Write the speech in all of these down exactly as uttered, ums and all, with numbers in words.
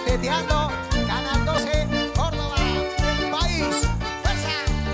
cuarteteando, Canal doce, Córdoba, el país. ¡Fuerza!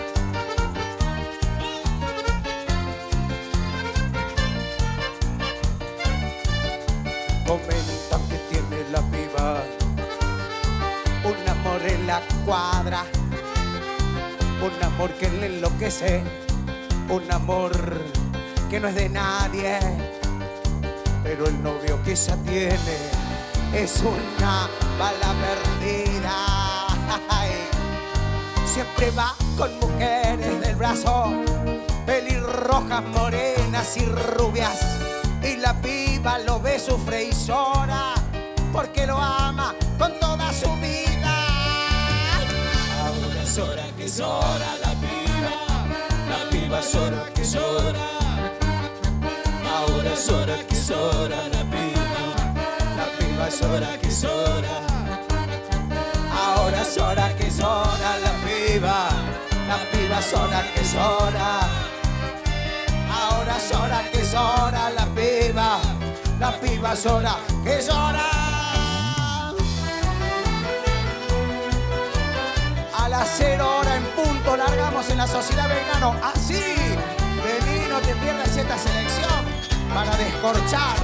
Comentan que tiene la piba un amor en la cuadra, un amor que le enloquece, un amor que no es de nadie, pero el novio que ella tiene es una bala perdida. Siempre va con mujeres del brazo, pelirrojas, morenas y rubias, y la piba lo ve, sufre y llora porque lo ama con toda su vida. Ahora es hora que llora la piba, la piba llora que llora. Ahora es hora que llora la piba, la piba llora que llora. Ahora es hora que llora la piba, la piba llora que llora. Ahora es hora que llora la piba, la piba llora que llora. A las cero horas en punto largamos en la Sociedad Belgrano. Así, vení, no te pierdas esta selección para descorchar.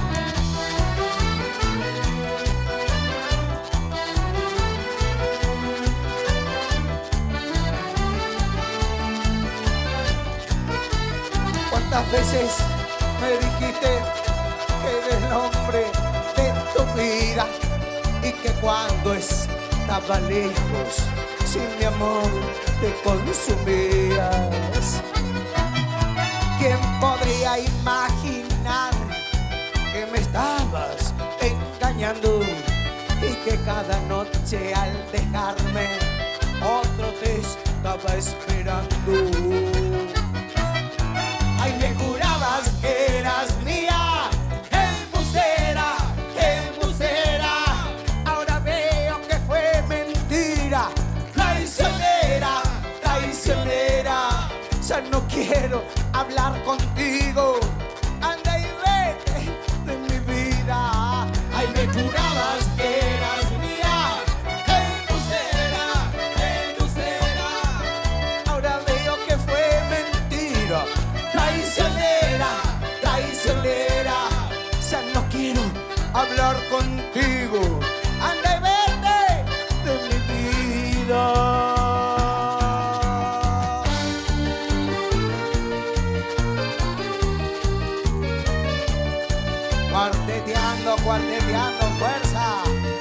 ¿Cuántas veces me dijiste que eres el hombre de tu vida y que cuando estaba lejos, sin mi amor, te consumías? ¿Quién podría imaginar que me estabas engañando y que cada noche al dejarme otro te estaba esperando? Ay, me jurabas que eras mía, embustera, embustera. Ahora veo que fue mentira, traicionera, traicionera. Ya no quiero hablar contigo, anda y vete de mi vida. Ay, me jurabas que eras mía, embustera, embustera. Ahora veo que fue mentira, traicionera, traicionera. Ya no quiero hablar contigo, anda y vete de mi vida. Cuarteteando, cuarteteando, fuerza.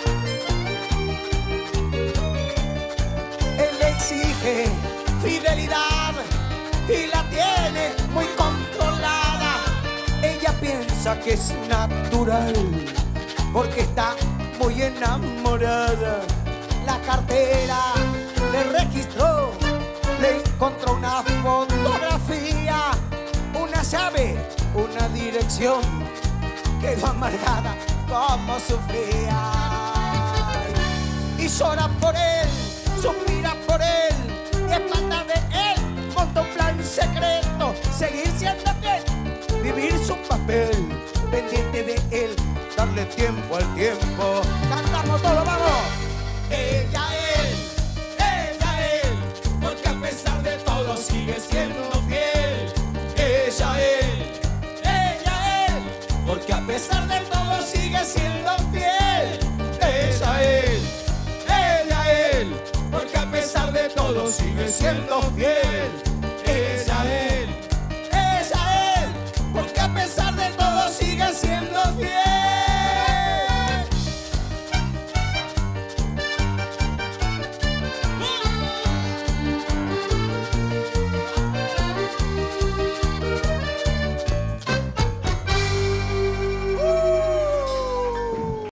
Él exige fidelidad y la tiene muy controlada. Ella piensa que es natural porque está muy enamorada. La cartera le registró, le encontró una fotografía, una llave, una dirección. Quedó amargada como sufría y llora por él, suspira por él, y espanta de él monta un plan secreto, seguir siendo fiel, vivir su papel, pendiente de él, darle tiempo al tiempo. Cantamos todo, vamos. Ella él, ella él, porque a pesar de todo sigue siendo fiel. Ella él, ella él, porque a pesar de todo sigue siendo fiel. Ella él, ella él, porque a pesar de todo sigue siendo fiel. Ella él.